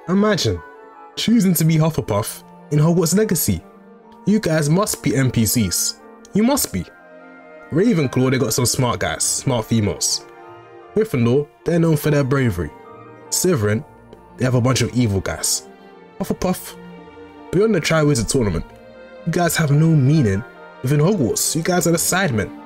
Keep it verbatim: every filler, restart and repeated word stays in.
Imagine choosing to be Hufflepuff in Hogwarts Legacy. You guys must be N P Cs. You must be. Ravenclaw, they got some smart guys, smart females. Gryffindor, they're known for their bravery. Slytherin, they have a bunch of evil guys. Hufflepuff, beyond the Triwizard Tournament, you guys have no meaning within Hogwarts. You guys are the sidemen.